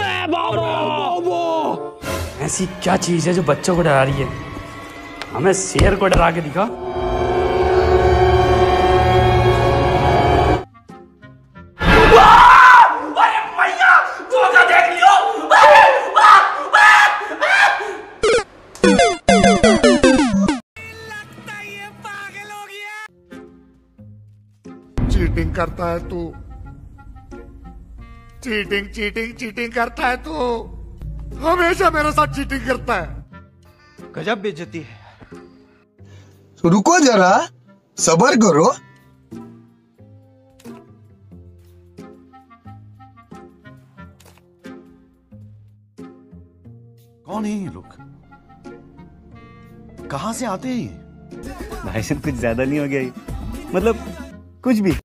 ऐसी क्या चीज है जो बच्चों को डरा रही है? हमें शेर को डरा के दिखा। चीटिंग करता है तू, चीटिंग चीटिंग चीटिंग करता है तू, हमेशा मेरे साथ चीटिंग करता है। गजब बेइज्जती है। रुको जरा, सब्र करो। कौन है ये लोग? कहां से आते हैं ये? भाई साहब कुछ ज्यादा नहीं हो गया ये? मतलब कुछ भी।